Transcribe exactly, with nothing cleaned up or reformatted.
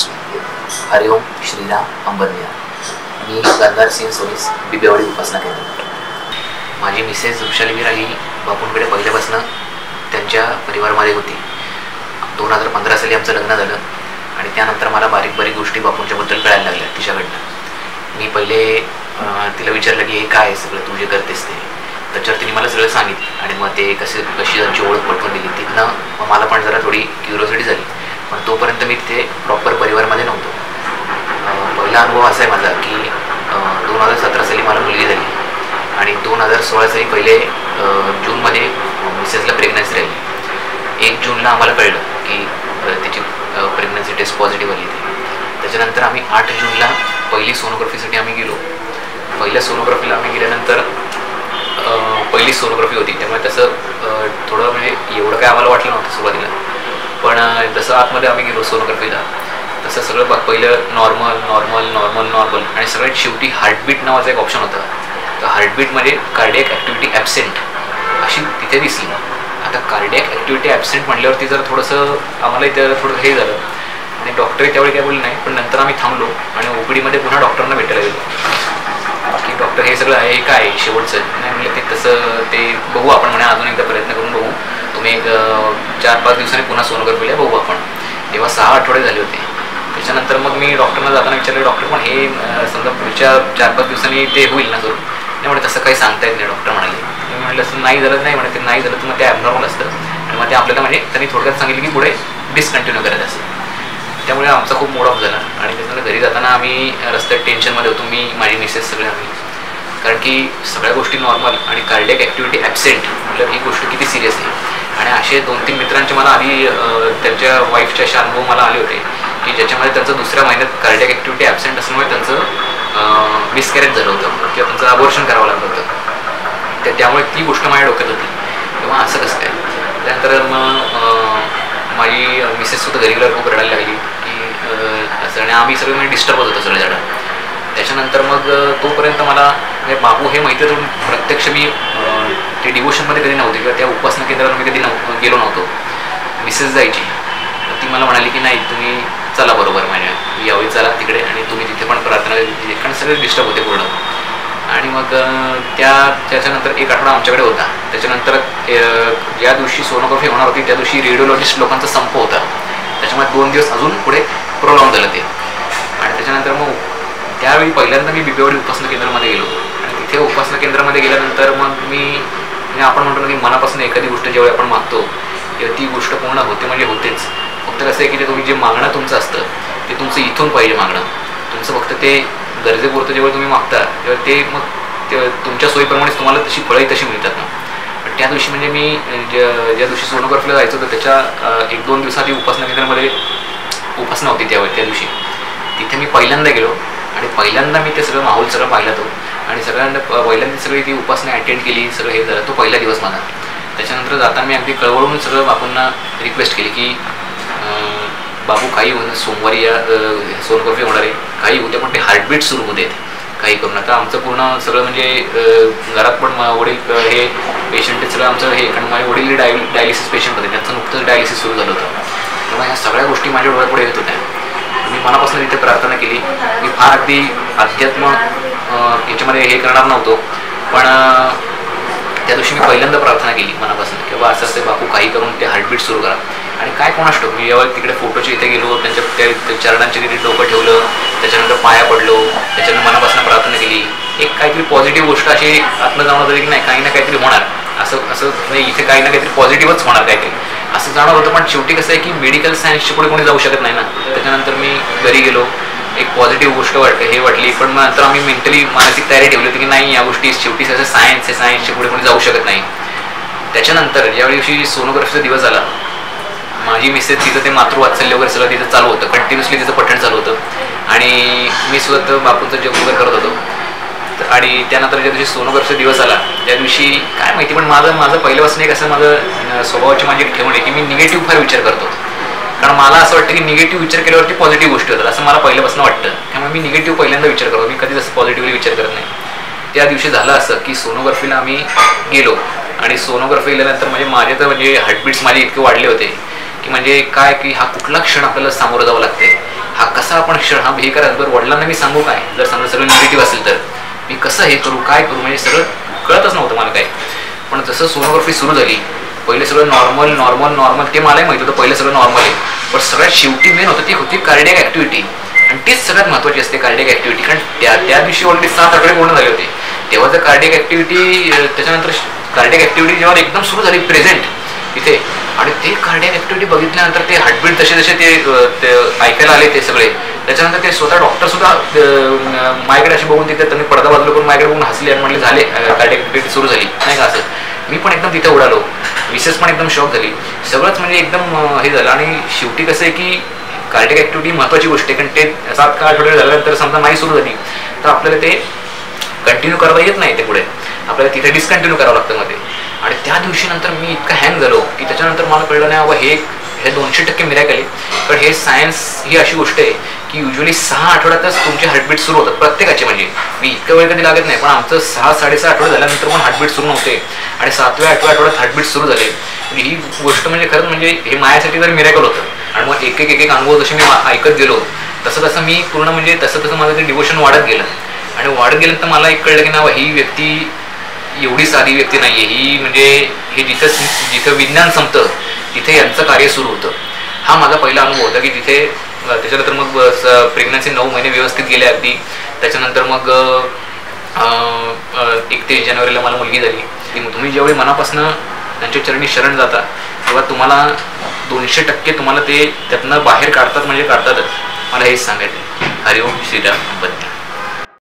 हरिओम श्रीराम अंबरनिया. मी गांधार सिंह सोनीस बिबेवाडी उपासना केंद्र. माझी मिसेस वृषाली राही बापूंकडे पहिल्यापासून त्यांच्या परिवारामध्ये होती. दोन हजार पंधरा साली आमचं लग्न झालं आणि त्यानंतर मला बारीक बारीक गोष्टी बापूंच्याबद्दल कळायला लागल्या तिच्याकडनं. मी पहिले तिला विचारलं की हे काय आहे सगळं तू जे करतेस ते. त्याच्यावर तिने मला सगळं सांगितलं आणि मग ते कसे कशी त्यांची ओळख पटवून दिली. तिथनं मग मला पण जरा थोडी क्युरिओसिटी झाली. पण तोपर्यंत मी तिथे प्रॉपर परिवारमध्ये नव्हतो. पहिला अनुभव असा आहे माझा की दोन हजार सतरा साली मला मुलगी झाली आणि दोन हजार सोळा साली पहिले जूनमध्ये मिसेसला प्रेग्नन्सी राहिली. एक जूनला आम्हाला कळलं की तिची प्रेग्नन्सी टेस्ट पॉझिटिव्ह आली. त्याच्यानंतर आम्ही आठ जूनला पहिली सोनोग्राफीसाठी आम्ही गेलो. पहिल्या सोनोग्राफीला आम्ही गेल्यानंतर पहिली सोनोग्राफी होती त्यामुळे तसं थोडं म्हणजे एवढं काय आम्हाला वाटलं नव्हतं सुरुवातीला. पण जसं आतमध्ये आम्ही गेलो सोनोग्राफीला तसं सगळं बघ पहिलं नॉर्मल नॉर्मल नॉर्मल नॉर्मल आणि सगळ्यात शेवटी हार्टबीट नावाचा एक ऑप्शन होता. तर हार्टबीटमध्ये कार्डियक ॲक्टिव्हिटी ॲबसेंट अशी तिथे दिसली. आता कार्डियक ॲक्टिव्हिटी ॲबसेंट म्हटल्यावरती जर थोडंसं आम्हाला इथं थोडं हे झालं आणि डॉक्टरही त्यावेळी काय बोलले नाही. पण नंतर आम्ही थांबलो आणि ओपीडीमध्ये पुन्हा डॉक्टरांना भेटायला गेलो की डॉक्टर हे सगळं आहे काय शेवटचं नाही म्हणलं. ते तसं ते बघू आपण म्हणा अजून एकदा प्रयत्न करून बघू. तुम्ही एक चार पाच दिवसांनी पुन्हा सोनोग्राफीला बघू आपण. तेव्हा सहा आठवडे झाले होते. त्याच्यानंतर मग मी डॉक्टरना जाताना विचारलं डॉक्टर पण हे समजा पुढच्या चार पाच दिवसांनी ते होईल ना जरूर. नाही म्हणे तसं काही सांगता येत नाही डॉक्टर म्हणाले. मी म्हटलं असं नाही झालं नाही म्हणे ते नाही झालं तर मग ते ॲबनॉर्मल असतं आणि मग ते आपल्याला म्हणजे त्यांनी थोडक्यात सांगितलं की पुढे डिस्कंटिन्यू करायचं असं. त्यामुळे आमचा खूप मूड ऑफ झाला आणि त्याच्यानंतर घरी जाताना आम्ही रस्त्यात टेन्शनमध्ये होतो मी माझी मिसेस सगळे आम्ही. कारण की सगळ्या गोष्टी नॉर्मल आणि कार्डियक ॲक्टिव्हिटी ॲबसेंट म्हटलं ही गोष्ट किती सिरियस आहे. आणि असे दोन तीन मित्रांचे मला आधी त्यांच्या वाईफचे असे अनुभव मला आले होते की ज्याच्यामध्ये त्यांचं दुसऱ्या महिन्यात कार्डियक ॲक्टिव्हिटी ॲबसेंट असल्यामुळे त्यांचं मिसकॅरेज झालं होतं किंवा त्यांचं अबॉर्शन करावं लागलं होतं. तर त्यामुळे ती गोष्ट माझ्या डोक्यात होती तेव्हा असं कसं काय. त्यानंतर मग माझी मिसेससुद्धा घरी गेल्यावर खूप रडायला लागली की असं आणि आम्ही सगळे म्हणजे डिस्टर्ब होत होतो सगळे जण. त्याच्यानंतर मग तोपर्यंत मला म्हणजे बाबू हे माहिती होतं प्रत्यक्ष मी ते डिवोशनमध्ये कधी नव्हते किंवा त्या उपासना केंद्रावर मी कधी नव्ह गेलो नव्हतो. मिसेस जायची ती मला म्हणाली की नाही तुम्ही चला बरोबर माझ्या यावेळी चला तिकडे आणि तुम्ही तिथे पण प्रार्थना कारण सगळे डिस्टर्ब होते पूर्ण. आणि मग त्या त्याच्यानंतर एक आठवडा आमच्याकडे होता. त्याच्यानंतर ज्या दिवशी सोनोग्राफी होणार होती त्या दिवशी रेडिओलॉजिस्ट लोकांचा संप होता. त्याच्यामुळे दोन दिवस अजून पुढे प्रोलॉंग झालं ते. आणि त्याच्यानंतर मग त्यावेळी पहिल्यांदा मी बिबेवाडी उपासना केंद्रामध्ये गेलो आणि तिथे उपासना केंद्रामध्ये गेल्यानंतर मग मी म्हणजे आपण म्हणतो की मनापासून एखादी गोष्ट जेव्हा आपण मागतो तेव्हा ती गोष्ट पूर्ण होते म्हणजे होतेच. फक्त कसं आहे की ते तुम्ही जे मागणं तुमचं असतं ते तुमचं इथून पाहिजे मागणं तुमचं फक्त ते गरजेपुरतं जेव्हा तुम्ही मागता तेव्हा ते मग ते तुमच्या सोयीप्रमाणेच तुम्हाला तशी फळंही तशी मिळतात ना. पण त्या दिवशी म्हणजे मी ज्या ज्या दिवशी सोनोग्राफीला जायचं होतं त्याच्या एक दोन दिवसाआधी उपासना केंद्रामध्ये उपासना होती त्यावेळी त्या दिवशी तिथे मी पहिल्यांदा गेलो आणि पहिल्यांदा मी ते सगळं माहोल सगळं पाहिला तो आणि सगळ्यांना पहिल्यांदा सगळी ती उपासना अटेंड केली सगळं हे झालं तो पहिला दिवस माझा. त्याच्यानंतर जाताना मी अगदी कळवळून सगळं बापूंना रिक्वेस्ट केली की बाबू काही होतं सोमवारी या सोनोग्राफी होणार आहे काही होते पण ते हार्टबीट सुरू होते काही करून. आता आमचं पूर्ण सगळं म्हणजे घरात पण वडील हे पेशंट सगळं आमचं हे कारण माझे वडील डाय डायलिसिस पेशंट होते त्यांचं नुकतंच डायलिसिस सुरू झालं होतं. तेव्हा ह्या सगळ्या गोष्टी माझ्या डोळ्यापुढे येत होत्या. मी मनापासून तिथे प्रार्थना केली. मी फार अगदी अध्यात्म याच्यामध्ये हे करणार नव्हतो पण त्या दिवशी मी पहिल्यांदा प्रार्थना केली मनापासून की बाबा असं असं बापू काही करून ते हार्टबीट सुरू करा. आणि काय कोणास ठाऊक मी जेव्हा तिकडे फोटोच्या इथे गेलो त्यांच्या त्या चरणांच्या तिथे डोकं ठेवलं त्याच्यानंतर पाया पडलो त्याच्यानंतर मनापासून प्रार्थना केली. एक काहीतरी पॉझिटिव्ह गोष्ट अशी आतलं जाणवत होती की नाही काही ना काहीतरी होणार असं असं नाही इथे काही ना काहीतरी पॉझिटिव्हच होणार काहीतरी असं जाणवत होतं. पण शेवटी कसं आहे की मेडिकल सायन्सच्या पुढे कोणी जाऊ शकत नाही ना. त्याच्यानंतर मी घरी गेलो एक पॉझिटिव्ह गोष्ट वाट हे वाटली पण मग नंतर आम्ही मेंटली मानसिक तयारी ठेवली होती की नाही या गोष्टी शेवटी असं सायन्स आहे सायन्सच्या पुढे कोणी जाऊ शकत नाही. त्याच्यानंतर ज्या दिवशी सोनोग्राफीचा दिवस आला माझी मिसेस तिचं ते मातृवात्सल्य वगैरे सगळं तिचं चालू होतं कंटिन्युअसली तिचं पठण चालू होतं आणि मी स्वतः बापूंचं जप वगैरे करत होतो. आणि त्यानंतर ज्या दिवशी सोनोग्राफीचा दिवस आला त्या दिवशी काय माहिती पण माझं माझं पहिल्यापासून एक असं माझं स्वभावाची माझी एक ठेवण आहे की मी निगेटिव्ह फार विचार करतो. कारण मला असं वाटतं की निगेटिव्ह विचार केल्यावरती पॉझिटिव्ह गोष्टी होतात असं मला पहिल्यापासून वाटतं. त्यामुळे मी निगेटिव्ह पहिल्यांदा विचार करतो मी कधीच असं पॉझिटिव्हली विचार करत नाही. त्या दिवशी झालं असं की सोनोग्राफीला आम्ही गेलो आणि सोनोग्राफी गेल्यानंतर म्हणजे माझे तर म्हणजे हार्टबीट्स माझे इतके वाढले होते की म्हणजे काय की हा कुठला क्षण आपल्याला सामोरं जावं लागते हा पण क्षण हा हे करा, जर वडिलांना मी सांगू काय, जर समजा सगळं निगेटिव्ह असेल तर मी कसं हे करू, काय करू, म्हणजे सगळं कळतच नव्हतं मला काय. पण जसं सोनोग्राफी सुरू झाली, पहिले सगळं नॉर्मल नॉर्मल नॉर्मल ते मलाही माहिती होतं पहिलं सगळं नॉर्मल आहे, पण सगळ्यात शेवटी मेन होतं ती होती कार्डियक ॲक्टिव्हिटी, आणि तीच सगळ्यात महत्त्वाची असते कार्डियक ॲक्टिव्हिटी. कारण त्या त्या दिवशी ऑलरेडी सात आठवडे पूर्ण झाले होते, तेव्हा जर कार्डियक ॲक्टिव्हिटी त्याच्यानंतर कार्डियक ॲक्टिव्हिटी जेव्हा एकदम सुरू झाली प्रेझेंट तिथे, आणि ते कार्डियक ॲक्टिव्हिटी बघितल्यानंतर ते हार्टबीट जसे जसे ते ऐकायला आले ते सगळे, त्याच्यानंतर ते स्वतः डॉक्टरसुद्धा माझ्याकडे अशी बघून तिथे त्यांनी पडदा बाजूला करून माझ्याकडे बघून हसले आणि म्हणले झाले कार्डियक ॲक्टिव्हिटी सुरू झाली नाही का असं. मी पण एकदम तिथे उडालो, मिसेस पण एकदम शॉक झाली, सगळंच म्हणजे एकदम हे झालं. आणि शेवटी कसं आहे की कार्डियक ॲक्टिव्हिटी महत्त्वाची गोष्ट आहे, कारण ते सात का आठवडे झाल्यानंतर समजा नाही सुरू झाली तर आपल्याला ते कंटिन्यू करता येत नाही, ते पुढे आपल्याला तिथे डिस्कंटिन्यू करावं लागतं मध्ये. आणि त्या दिवशी नंतर मी इतका हँग झालो की त्याच्यानंतर मला कळलं नाही बाबा हे हे दोनशे टक्के मिरॅकल आहे. कारण हे सायन्स ही अशी गोष्ट आहे की युजली सहा आठवड्यातच तुमचे हार्टबीट सुरू होतात प्रत्येकाचे, म्हणजे मी इतका वेळ कधी लागत नाही, पण आमचं सहा साडेसहा आठवडे झाल्यानंतर पण हार्टबीट सुरू नव्हते आणि सातव्या आठव्या आठवड्यात हार्टबीट सुरू झाले. म्हणजे ही गोष्ट म्हणजे खरंच म्हणजे हे माझ्यासाठी तर मिरॅकल होतं. आणि मग एक एक एक एक अनुभव जसे मी ऐकत गेलो तसं तसं मी पूर्ण म्हणजे तसं तसं माझं ते डिवोशन वाढत गेलं, आणि वाढत गेल्यानंतर मला एक कळलं की ना ही व्यक्ती एवढी साधी व्यक्ती नाही आहे ही, म्हणजे हे जिथं जिथं विज्ञान संपतं तिथे यांचं कार्य सुरू होतं. हा माझा पहिला अनुभव होता की तिथे. त्याच्यानंतर मग प्रेग्नन्सी नऊ महिने व्यवस्थित गेले अगदी. त्याच्यानंतर मग एकतीस जानेवारीला मला मुलगी झाली. तुम्ही जेवढी मनापासून त्यांच्या चरणी शरण जाता तेव्हा तुम्हाला दोनशे टक्के तुम्हाला ते त्यातनं बाहेर काढतात, म्हणजे काढतातच. मला हेच सांगायचं. हरिओम श्रीराम बद्दल.